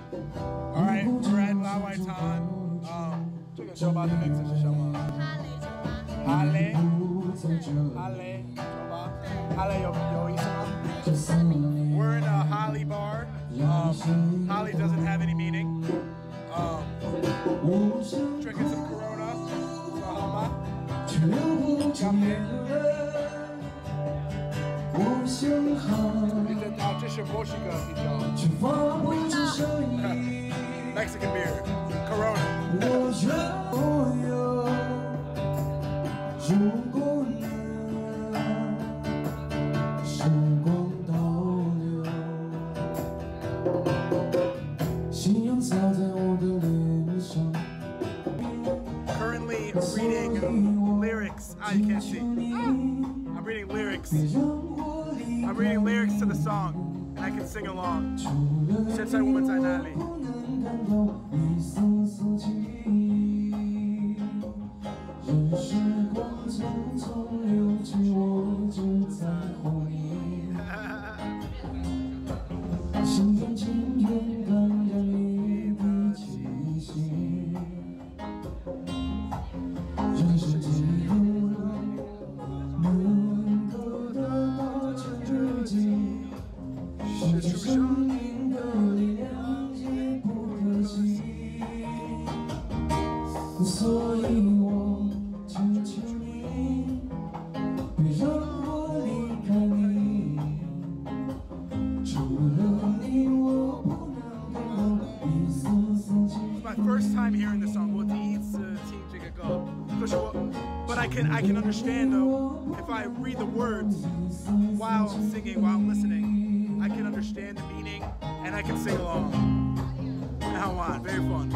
All right, we're at La Wai Tan. 这个酒吧的名字是什么？哈雷酒吧。哈雷有意思吗？We're in a Holly bar. Holly doesn't have any meaning. Drinking some Corona. 好吗？咖啡。这是墨西哥啤酒。Mexican beer. Corona. 信仰洒在我的脸上。Currently reading lyrics. You can't see. I'm reading lyrics. I'm reading lyrics to the song, and I can sing along. 现在我们在哪里？任时光匆匆流去，我只在乎你。心甘情愿感染你的气息。人生几何能够得到真经？是出生命的力量也不可惜。所以我求求你，别让我离开你。除了你，我不能感到一丝丝情。It's my first time hearing the song. 我第一次听这个歌，就是我。But I can understand though if I read the words while I'm singing, while I'm listening, I can understand the meaning and I can sing along. Now on, very fun.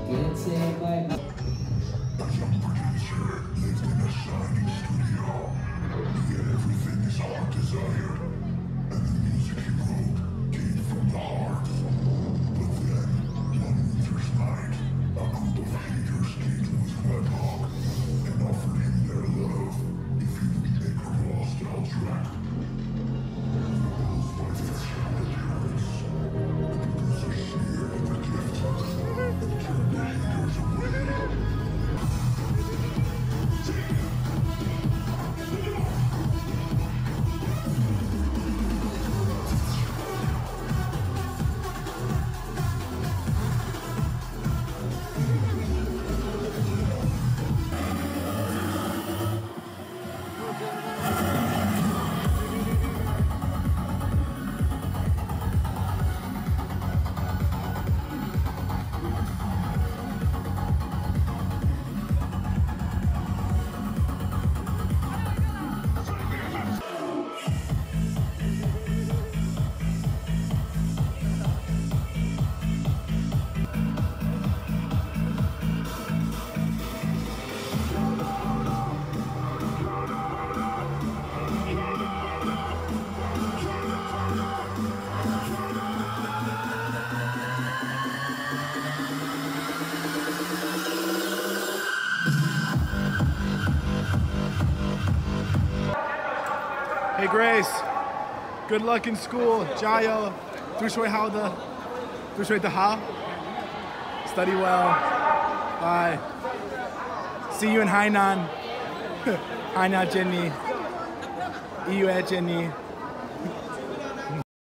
can't say bye. Hey Grace, good luck in school. Jayo, ha. Study well. Bye. See you in Hainan. Hainan Jenny. EU Jenny.